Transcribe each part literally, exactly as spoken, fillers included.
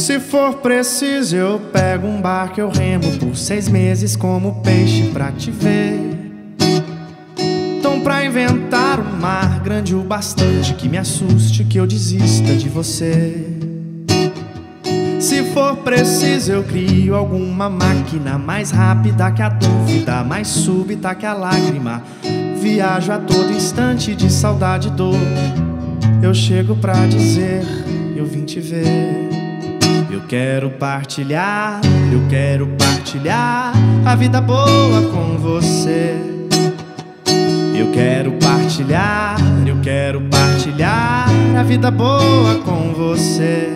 Se for preciso eu pego um barco, eu remo por seis meses como peixe pra te ver. Então pra inventar um mar grande o bastante que me assuste, que eu desista de você. Se for preciso eu crio alguma máquina mais rápida que a dúvida, mais súbita que a lágrima. Viajo a todo instante de saudade e dor. Eu chego pra dizer, eu vim te ver. Eu quero partilhar, eu quero partilhar a vida boa com você. Eu quero partilhar, eu quero partilhar a vida boa com você.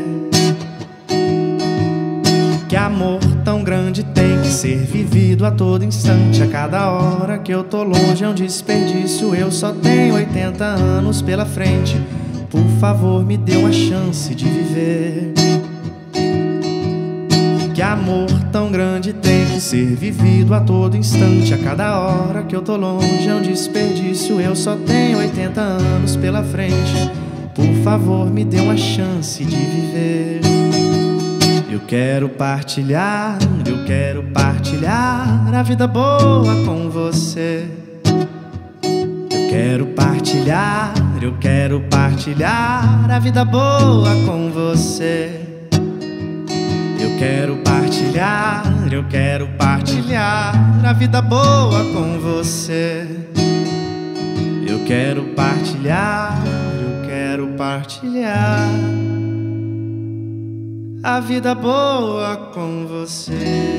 Que amor tão grande tem que ser vivido a todo instante. A cada hora que eu tô longe é um desperdício. Eu só tenho oitenta anos pela frente. Por favor, me dê uma chance de viver. Que amor tão grande tem que ser vivido a todo instante. A cada hora que eu tô longe é um desperdício. Eu só tenho oitenta anos pela frente. Por favor, me dê uma chance de viver. Eu quero partilhar, eu quero partilhar a vida boa com você. Eu quero partilhar, eu quero partilhar a vida boa com você. Eu quero partilhar, eu quero partilhar a vida boa com você. Eu quero partilhar, eu quero partilhar a vida boa com você.